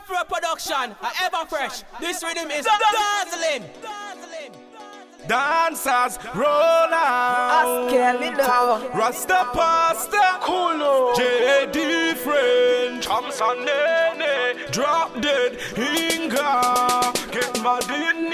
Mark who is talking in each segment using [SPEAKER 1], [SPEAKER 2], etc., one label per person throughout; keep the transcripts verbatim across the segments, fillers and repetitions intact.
[SPEAKER 1] Afro production, a ever fresh. This rhythm is dazzling.
[SPEAKER 2] Dancers roll out.
[SPEAKER 3] Kelly now.
[SPEAKER 2] Rasta Pasta.
[SPEAKER 3] Cool.
[SPEAKER 2] J D French. Thompson Nene. Drop dead. Inga. Get mad in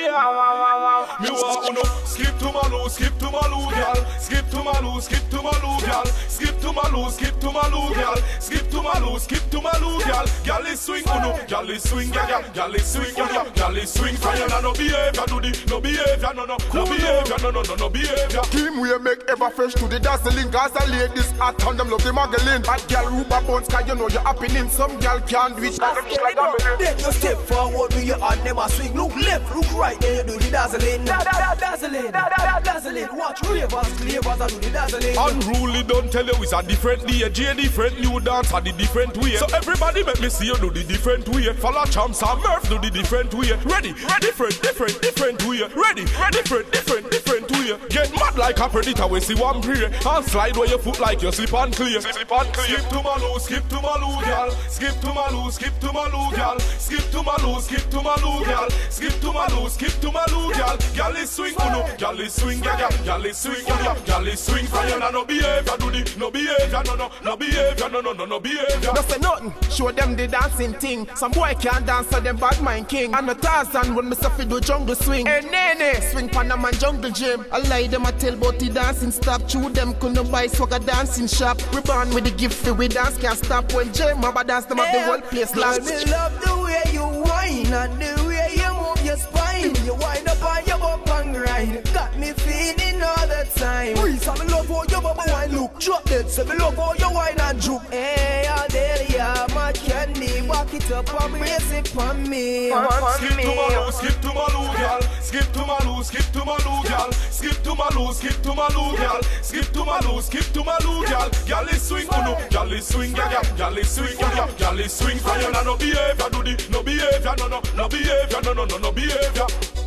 [SPEAKER 2] ya. Me want uno. Skip to Malu. Skip to Malu, girl. Skip to Malu. Skip to Malu, girl. Skip to Malu. Skip to Malu, girl. Skip to Malu. Skip to Malu, girl. Girl is swing uno. Girl is swing, girl. Girl is swing, girl. Girl is swing. Fire na no behavior. Do the no behavior. No no. No behavior, no, no, no, no behavior.
[SPEAKER 4] Team we make ever fresh to the dazzling. Gaza ladies hot on them love the muggling. Bad girl Ruba Bones, cause you know you're happening. Some girl can't reach them like a
[SPEAKER 3] Then you step forward with your hand, them a swing. Look left, look right, then you do the dazzling. Da da da dazzling, da da da dazzling. Watch ravers, clavers, and do the dazzling.
[SPEAKER 2] Unruly don't tell you it's a different day. J different, new dance are the different way. So everybody make me see you do the different way. Follow Champs and Murph do the different way. Ready, different, different, different way. Ready, different, different, different way. Get mad like a predator we see one pray. And slide where your foot like you slip and clear. Slip and clear. Skip to Malu, skip to Malu, girl. Skip to Malu, skip to Malu, girl. Skip to Malu, skip to Malu, girl. Skip to Malu, skip to Malu, girl. Girl is swing, uno. Girl is swing, girl. Girl is swing, girl. Girl is swing. Fire na no behavior, do the no behavior, no no no behavior, no no no no behavior.
[SPEAKER 4] No say nothing, show them the dancing thing. Some boy can't dance, so them bad mind king. And the Tarzan when me say fi do jungle swing. Hey Nene, swing Panama jungle gym. I lie them a tell about the dancing stop. Chew them couldn't buy swagger dancing shop. We born with the gift for we dance can't stop. When J Mabba dance them have the whole place lost.
[SPEAKER 3] Me love the way you whine and the way you move your spine. You wind up on your bump and ride. Got me feeling all the time. Please, I love how your bubble wine look. Drop dead, say me love how you wine and juke. Hey, Adelia, my candy, walk it up and brace it for me.
[SPEAKER 2] Skip to Malu, skip to Malu, girl. Skip to Malu, skip to Malu, girl. Skip to Malu, skip to Malu, girl. Skip to Malu, skip to Malu, girl. Girl is swing, uno. Girl is swing, girl. Girl is swing, girl. Girl is swing. Fire na no behavior, do the no behavior, no no no behavior, no no no no behavior.